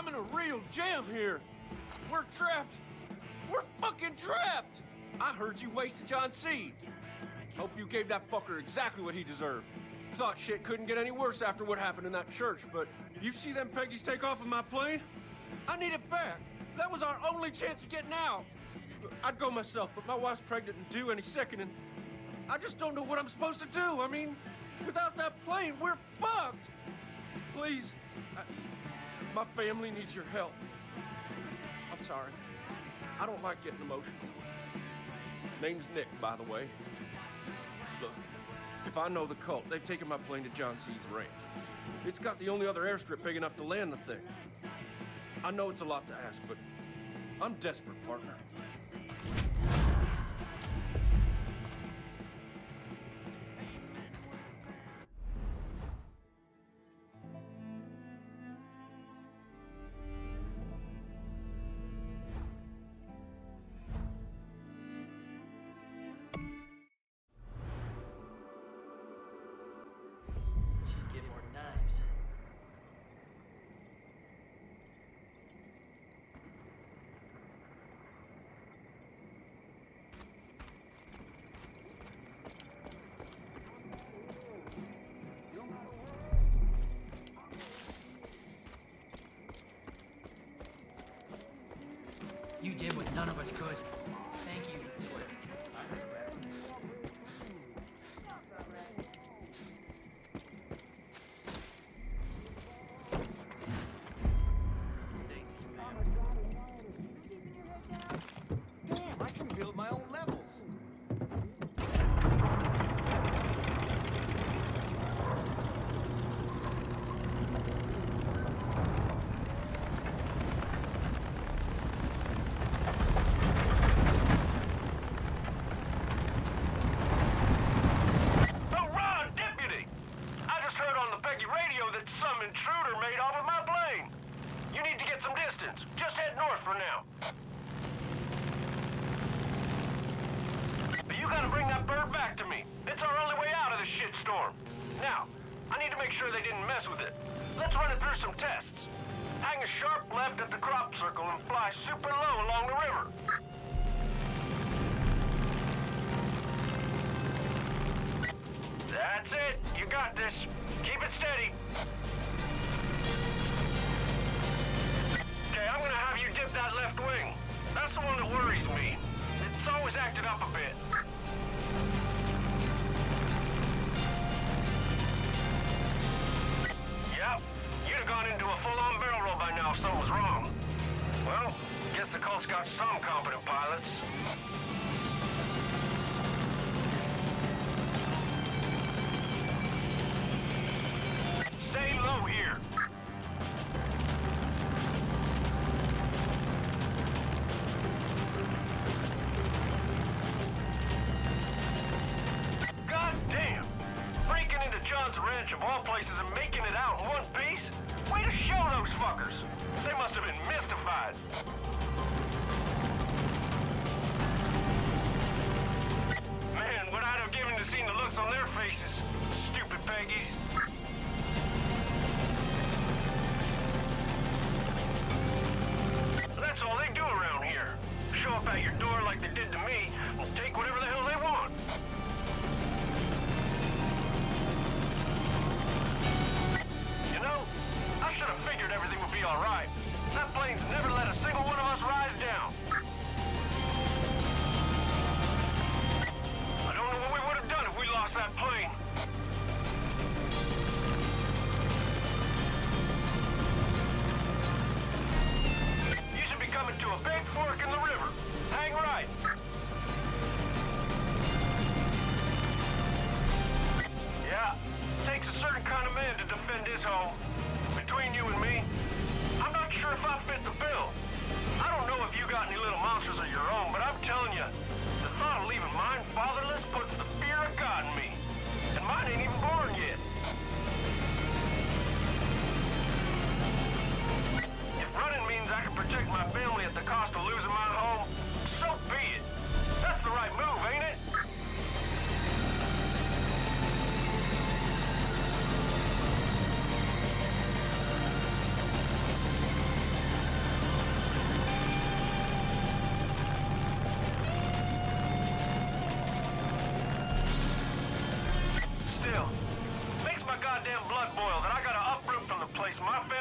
I'm in a real jam here. We're trapped. We're fucking trapped! I heard you wasted John Seed. Hope you gave that fucker exactly what he deserved. Thought shit couldn't get any worse after what happened in that church, but you see them Peggies take off of my plane? I need it back. That was our only chance of getting out. I'd go myself, but my wife's pregnant and due any second, and I just don't know what I'm supposed to do. I mean, without that plane, we're fucked. Please, my family needs your help. I'm sorry. I don't like getting emotional. Name's Nick, by the way. Look, if I know the cult, they've taken my plane to John Seed's ranch. It's got the only other airstrip big enough to land the thing. I know it's a lot to ask, but I'm desperate, partner. You did what none of us could. Thank you. Damn, I can build my own levels. Some intruder made off with my plane. You need to get some distance. Just head north for now. But you gotta bring that bird back to me. It's our only way out of this shitstorm. Now, I need to make sure they didn't mess with it. Let's run it through some tests. Hang a sharp left at the crop circle and fly super low along the river. That's it. You got this. Keep it steady. Okay, I'm gonna have you dip that left wing. That's the one that worries me. It's always acted up a bit. Yep, you'd have gone into a full-on barrel roll by now if something was wrong. Well, guess the cult's got some competent pilots. Stay low here. God damn! Breaking into John's ranch of all places and making it out in one piece? Way to show those fuckers! They must have been mystified. Man, what I'd have given to see the looks on their faces. Stupid Peggies. That's all they do around here. Show up at your door like they did to me, and take whatever the hell they want. You know, I should have figured everything would be all right. That plane's never let a single one of us rise down. I don't know what we would have done if we lost that plane. Coming to a big fork in the river. Hang right. Yeah, takes a certain kind of man to defend his home. Between you and me, I'm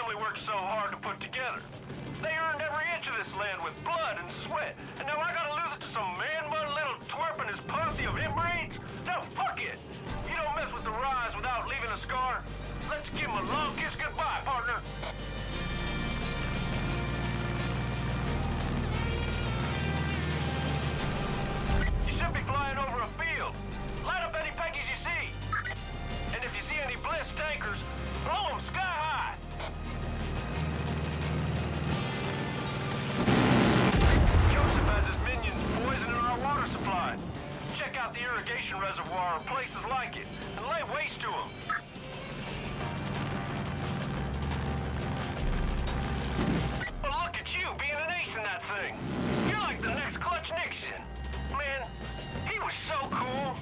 family worked so hard to put together. They earned every inch of this land with blood and sweat, and now I gotta lose it to some man-bun little twerp and his posse of inbreeds? No, fuck it! You don't mess with the rise without leaving a scar. Let's give him a long kiss goodbye, partner. You should be flying over a field. Light up any Peggies you see. And if you see any Bliss tankers, blow them sky high. Joseph has his minions poisoning our water supply. Check out the irrigation reservoir or places like it, and lay waste to them. But look at you being an ace in that thing. You're like the next Clutch Nixon. Man, he was so cool.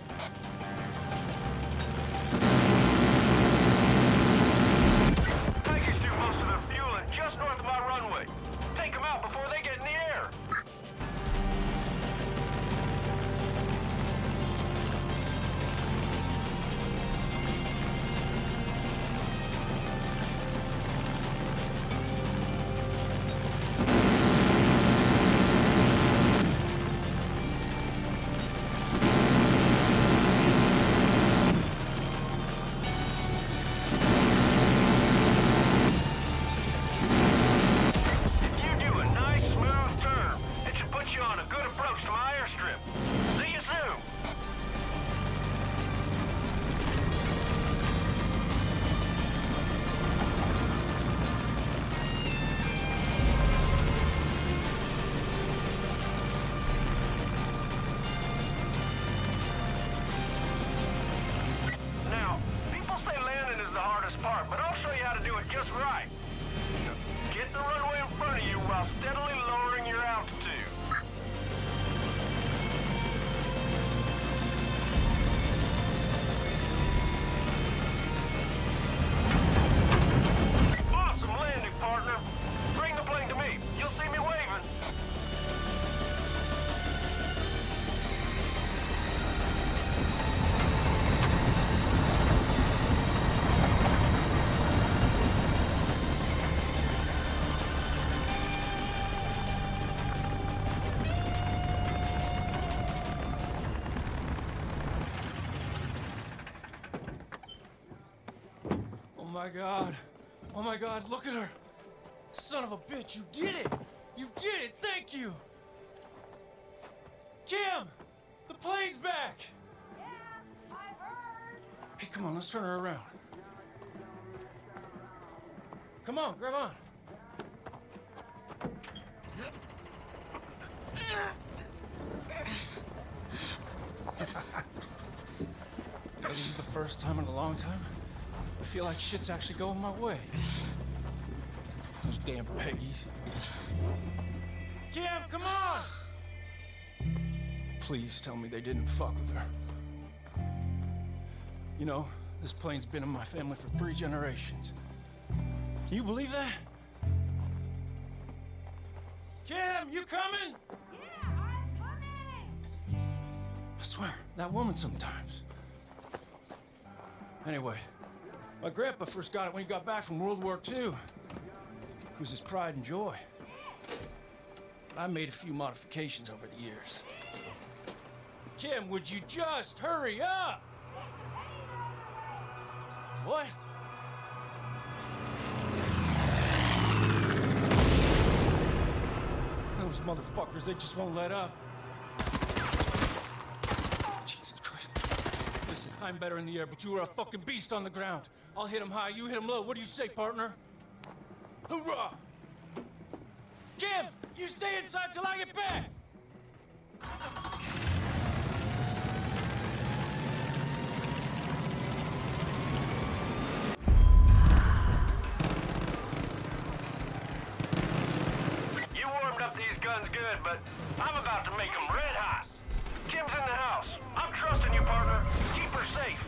Tigers do most of their fueling just north of my runway. Take them out before they get in the air. But I'll show you how to do it just right. Get the runway in front of you while steadily lowering your altitude. Awesome landing, partner. Bring the plane to me. You'll see me waving. Oh my God, look at her. Son of a bitch, you did it. You did it, thank you. Kim, the plane's back. Yeah, I heard. Hey, come on, let's turn her around. Come on, grab on. This is the first time in a long time I feel like shit's actually going my way. Those damn Peggies. Kim, come on! Please tell me they didn't fuck with her. You know, this plane's been in my family for 3 generations. Can you believe that? Kim, you coming? Yeah, I'm coming. I swear, that woman sometimes. Anyway, my grandpa first got it when he got back from World War II. It was his pride and joy. I made a few modifications over the years. Kim, would you just hurry up? What? Those motherfuckers, they just won't let up. Jesus Christ. Listen, I'm better in the air, but you are a fucking beast on the ground. I'll hit him high, you hit him low. What do you say, partner? Hoorah! Kim, you stay inside till I get back! You warmed up these guns good, but I'm about to make them red hot. Kim's in the house. I'm trusting you, partner. Keep her safe.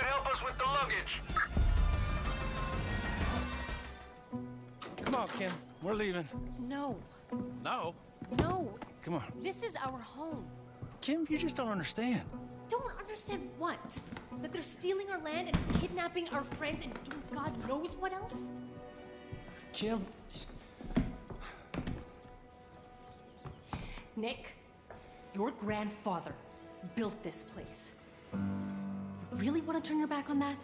help us with the luggage. Come on, Kim. We're leaving. No. No. No. Come on. This is our home. Kim, you just don't understand. Don't understand what? That they're stealing our land and kidnapping our friends and doing God knows what else? Kim. Nick, your grandfather built this place. You really want to turn your back on that?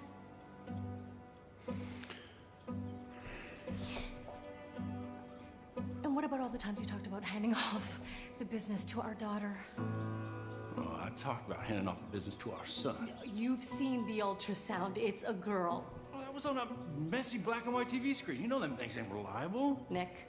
And what about all the times you talked about handing off the business to our daughter? Oh, I talked about handing off the business to our son. You've seen the ultrasound. It's a girl. Well, that was on a messy black and white TV screen. You know them things ain't reliable. Nick.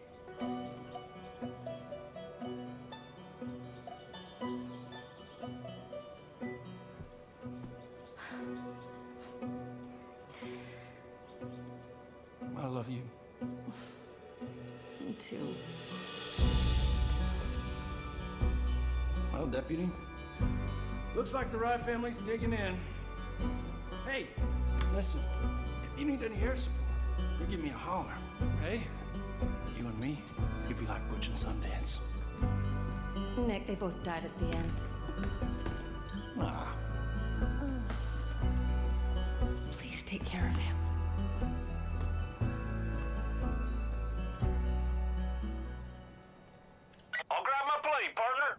I love you. Me too. Well, Deputy, looks like the Rye family's digging in. Hey, listen, if you need any air support, you give me a holler, okay? You and me, you'd be like Butch and Sundance. Nick, they both died at the end. Ah. Please take care of him. I'll grab my plate, partner.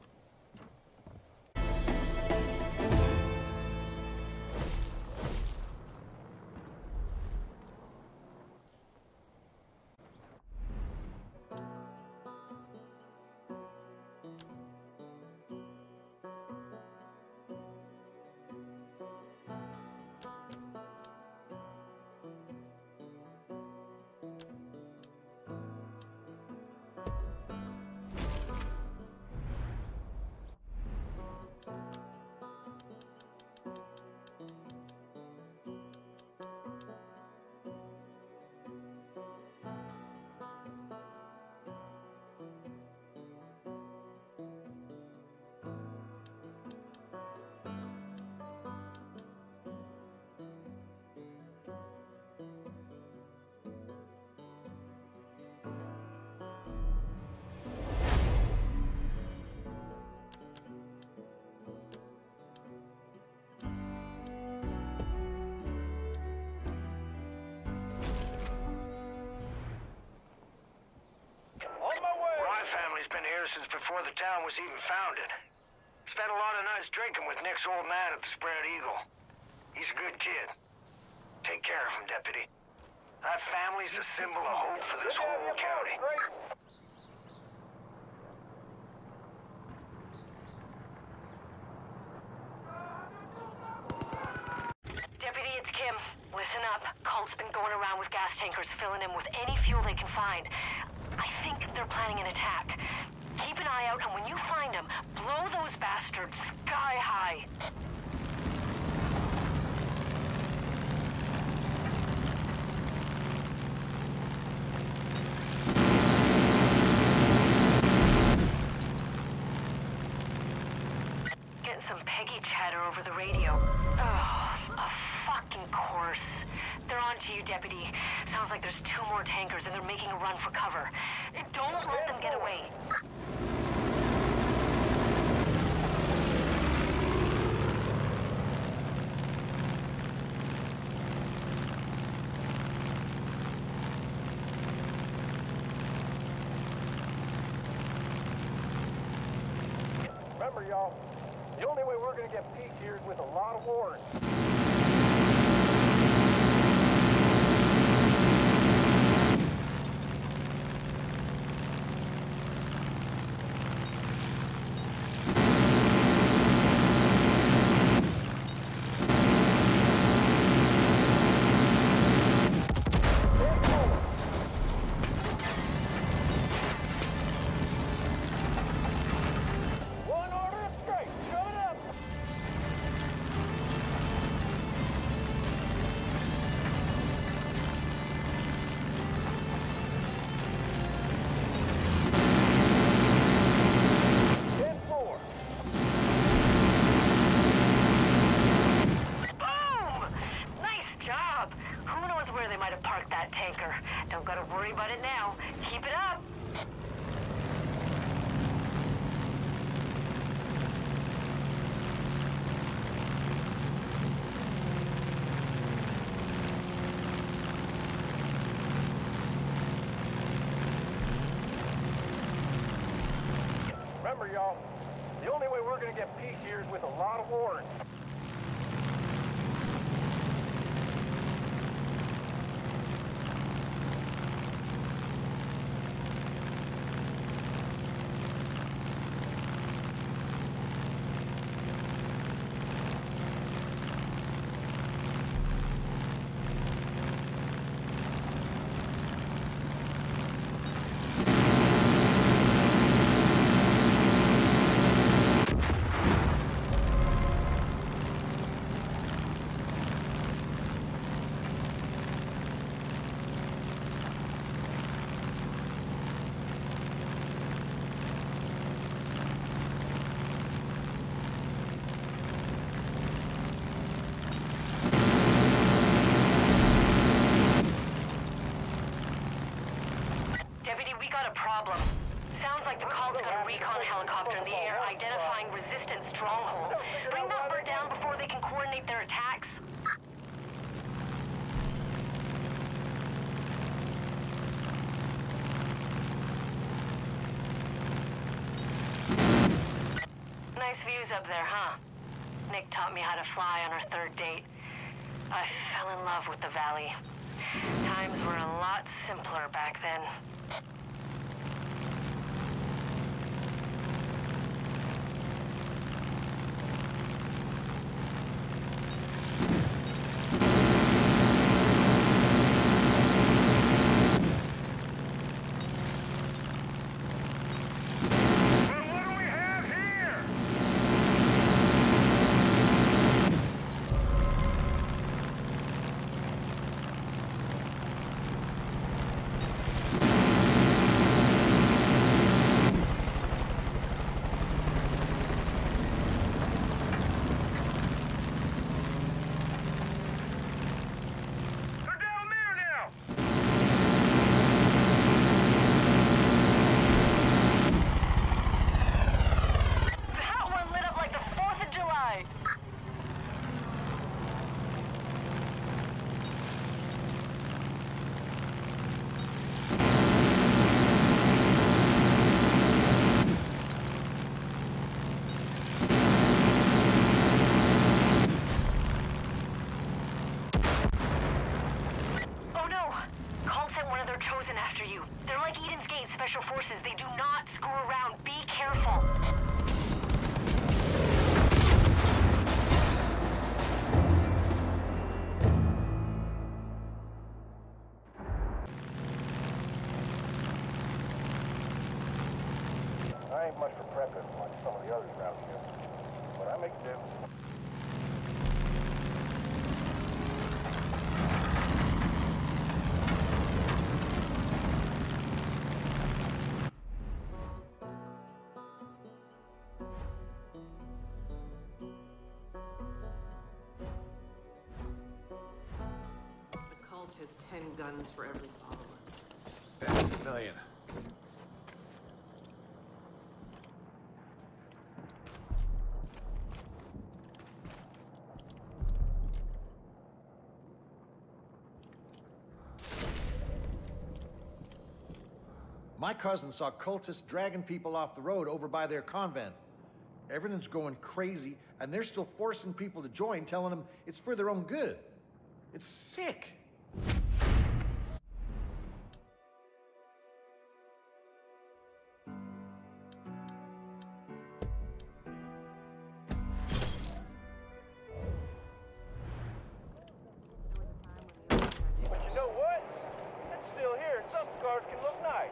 Since before the town was even founded. Spent a lot of nights drinking with Nick's old man at the Spread Eagle. He's a good kid. Take care of him, Deputy. That family's a symbol of hope for this whole county. Deputy, it's Kim. Listen up. Cult's been going around with gas tankers, filling them with any fuel they can find. I think they're planning an attack. Keep an eye out, and when you find them, blow those bastards sky high. Getting some Peggy chatter over the radio. Oh, of fucking course. They're on to you, Deputy. Sounds like there's 2 more tankers, and they're making a run for cover. Don't let them get away. Remember, y'all, the only way we're gonna get peace here is with a lot of wars. remember, y'all, the only way we're gonna get peace here is with a lot of wars. Deputy, we got a problem. Sounds like the cult's got a recon helicopter in the air identifying resistance strongholds. Bring that bird down before they can coordinate their attacks. Nice views up there, huh? Nick taught me how to fly on our third date. I fell in love with the valley. Times were a lot simpler back then. Special forces, they do not screw around. Be careful. I ain't much for prepping like some of the others around here, but I make do. Has 10 guns for every follower. That's a million. My cousin saw cultists dragging people off the road over by their convent. Everything's going crazy, and they're still forcing people to join, telling them it's for their own good. It's sick. But you know what? It's still here. Some scars can look nice.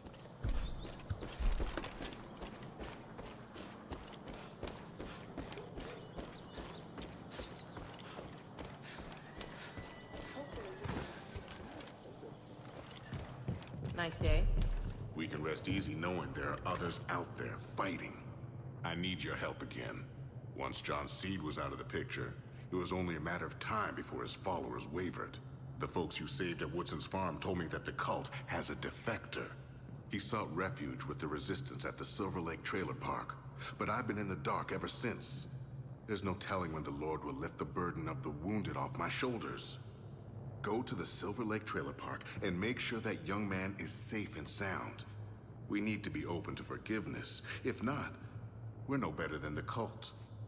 Nice day. We can rest easy knowing there are others out there fighting. I need your help again. Once John Seed was out of the picture, it was only a matter of time before his followers wavered. The folks you saved at Woodson's farm told me that the cult has a defector. He sought refuge with the resistance at the Silver Lake Trailer Park, but I've been in the dark ever since. There's no telling when the Lord will lift the burden of the wounded off my shoulders. Go to the Silver Lake Trailer Park and make sure that young man is safe and sound. We need to be open to forgiveness. If not, we're no better than the cult.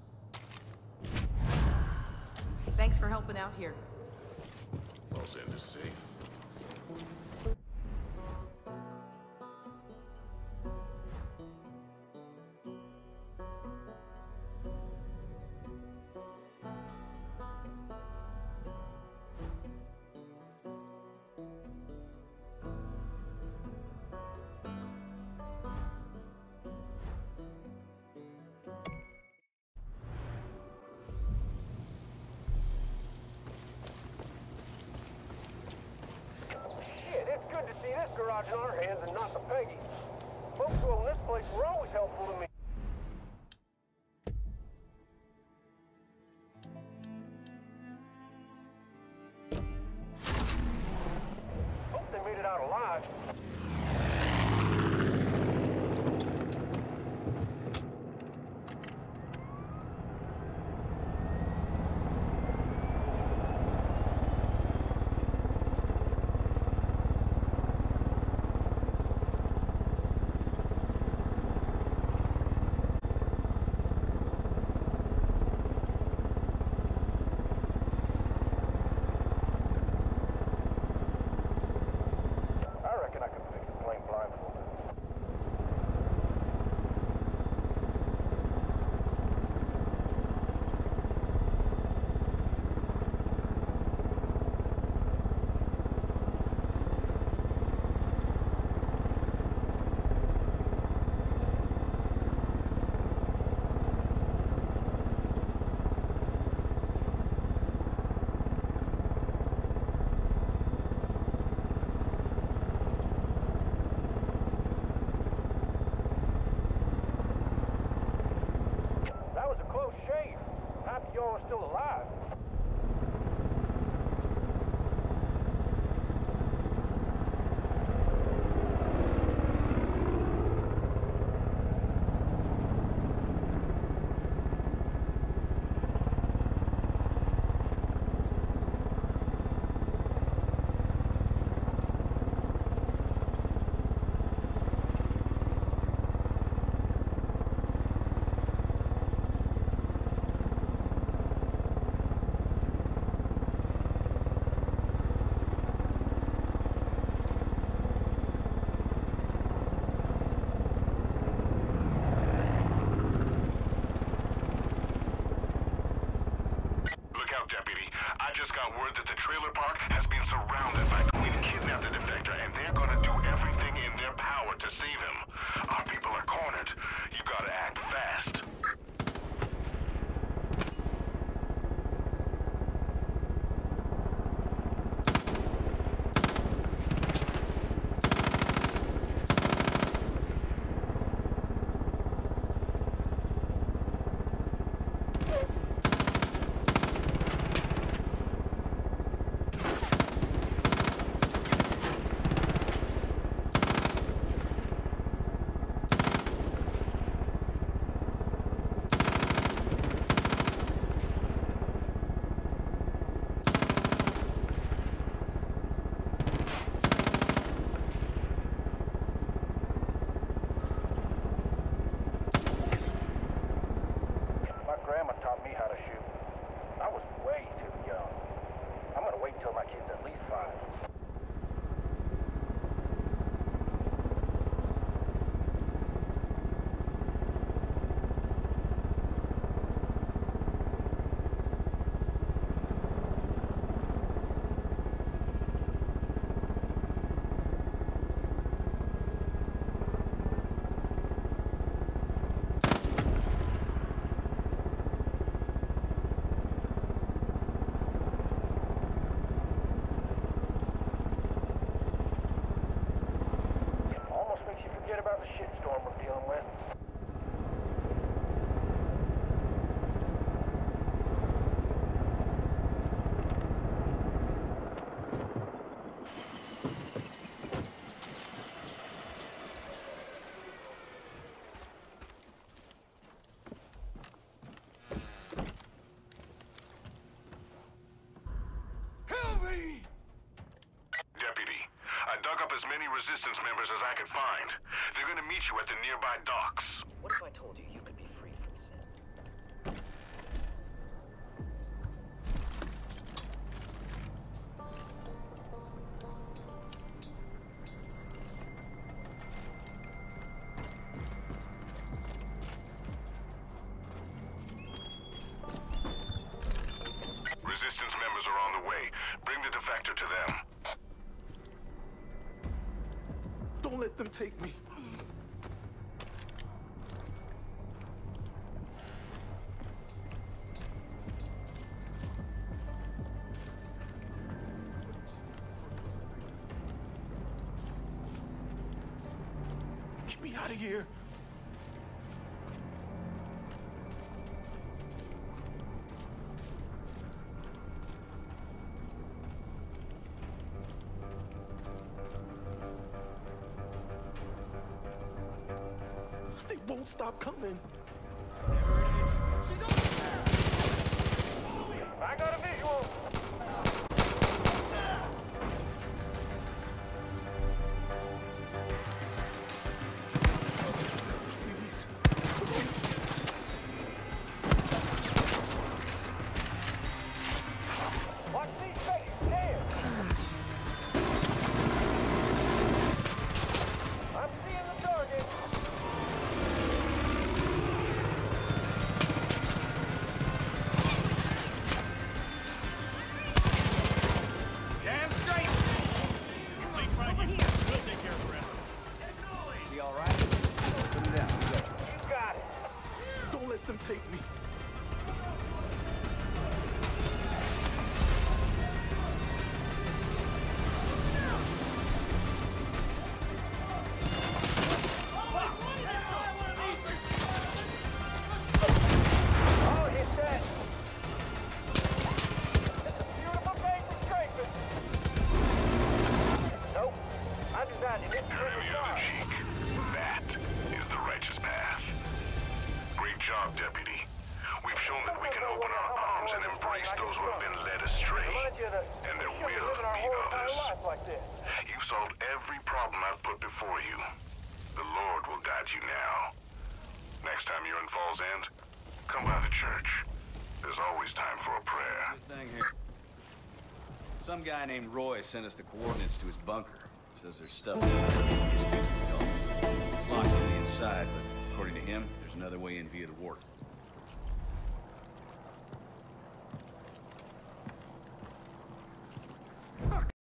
Thanks for helping out here. Boss end is safe. Shit, it's good to see this garage in our hands and not the Peggy. Folks who own this place were always helpful to me. Hope they made it out alive. I reckon I can fix the plane blindfolded. That was a close shave. Happy y'all are still alive. Look out, Deputy. I just got word that the trailer park has been surrounded by Queen kidnapped the defector, and they're gonna do everything in their power to save him. Our people are cornered. You gotta act fast. My grandma taught me how to shoot. I was way too young. I'm gonna wait till my kid's at least 5. Almost makes you forget about the shitstorm we're dealing with. Help me! Deputy, I dug up as many resistance members as I could find. They're nearby docks. What if I told you you could be free from sin? Resistance members are on the way. Bring the defector to them. Don't let them take me. Get me out of here. They won't stop coming. I got a visual. Please. Watch these face. Damn. I'm seeing the target. Damn straight! Leap right here. We'll take care of the rest. Be all right? Put him down. Go. You got it. Don't let them take me. Oh, he's dead. It's a beautiful day for scraping. Nope. I designed it. Turn the other cheek. That is the righteous path. Great job, Deputy. We've shown that we can open our arms and embrace those who have been led astray. And there will be others. You've solved every problem I've put before you. The Lord will guide you now. Next time you're in Falls End, come by the church. There's always time for a prayer. Good thing here. Some guy named Roy sent us the coordinates to his bunker. Says there's stuff there. It's locked on the inside, but according to him, there's another way in via the wharf.